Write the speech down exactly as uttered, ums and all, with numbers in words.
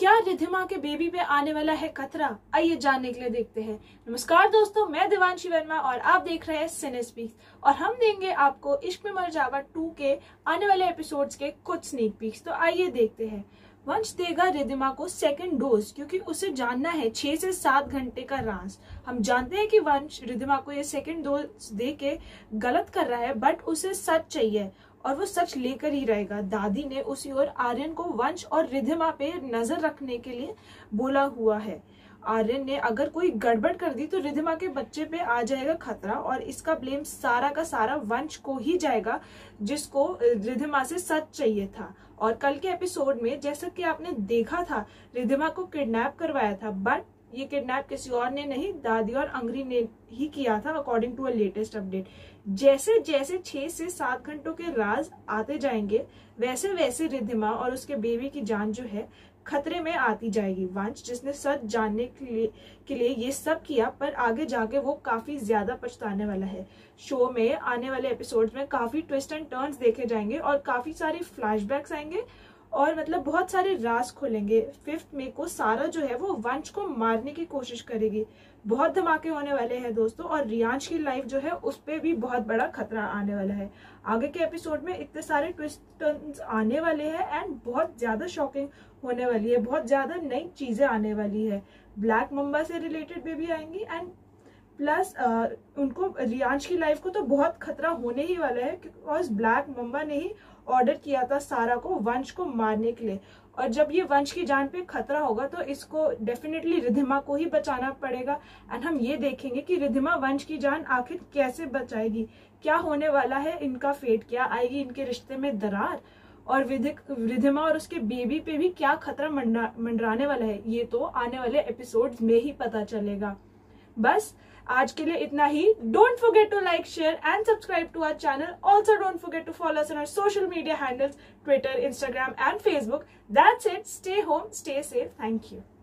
क्या रिद्धिमा के बेबी पे आने वाला है खतरा? आइए जानने के लिए देखते हैं। नमस्कार दोस्तों, मैं देवांशी वर्मा और आप देख रहे हैं सिनेस्पीक्स और हम देंगे आपको इश्क में मर जावा टू के आने वाले एपिसोड्स के कुछ स्नीक पीक्स। तो आइए देखते हैं। वंश देगा रिद्धिमा को सेकंड डोज क्योंकि उसे जानना है छह से सात घंटे का राज। हम जानते हैं कि वंश रिद्धिमा को ये सेकंड डोज दे के गलत कर रहा है, बट उसे सच चाहिए और वो सच लेकर ही रहेगा। दादी ने उसी ओर आर्यन को वंश और रिद्धिमा पे नजर रखने के लिए बोला हुआ है। आर्यन ने अगर कोई गड़बड़ कर दी तो रिद्धिमा के बच्चे पे आ जाएगा खतरा और इसका ब्लेम सारा का सारा वंश को ही जाएगा, जिसको रिद्धिमा से सच चाहिए था। और कल के एपिसोड में जैसा कि आपने देखा था, रिद्धिमा को किडनैप करवाया था, बट ये किडनैप किसी और ने नहीं, दादी और अंग्री ने ही किया था according to a latest update. जैसे जैसे छह से सात घंटों के राज आते जाएंगे वैसे वैसे रिद्धिमा और उसके बेबी की जान जो है खतरे में आती जाएगी। वंश जिसने सच जानने के लिए के लिए ये सब किया, पर आगे जाके वो काफी ज्यादा पछताने वाला है। शो में आने वाले एपिसोड्स में काफी ट्विस्ट एंड टर्न्स देखे जाएंगे और काफी सारे फ्लैशबैक्स आएंगे और मतलब बहुत सारे राज खोलेंगे। फिफ्थ मई को सारा जो है वो वंश को मारने की कोशिश करेगी। बहुत धमाके होने वाले हैं दोस्तों और रियांश की लाइफ जो है उस पे भी बहुत बड़ा खतरा आने वाला है। आगे के एपिसोड में इतने सारे ट्विस्ट टर्न्स आने वाले हैं एंड बहुत ज्यादा शॉकिंग होने वाली है, बहुत ज्यादा नई चीजें आने वाली है। ब्लैक मम्बा से रिलेटेड भी, भी आएंगी एंड प्लस उनको रियांश की लाइफ को तो बहुत खतरा होने ही वाला है बिकॉज ब्लैक मम्बा ने ही ऑर्डर किया था सारा को वंश को मारने के लिए। और जब ये वंश की जान पे खतरा होगा तो इसको डेफिनेटली रिद्धिमा को ही बचाना पड़ेगा एंड हम ये देखेंगे कि रिद्धिमा वंश की जान आखिर कैसे बचाएगी, क्या होने वाला है, इनका फेट क्या आएगी, इनके रिश्ते में दरार और रिद्धिमा और उसके बेबी पे भी क्या खतरा मंडराने वाला है, ये तो आने वाले एपिसोड्स में ही पता चलेगा। बस आज के लिए इतना ही। Don't forget to like, share and subscribe to our channel. Also don't forget to follow us on our social media handles, Twitter, Instagram and Facebook. That's it. Stay home, stay safe. Thank you.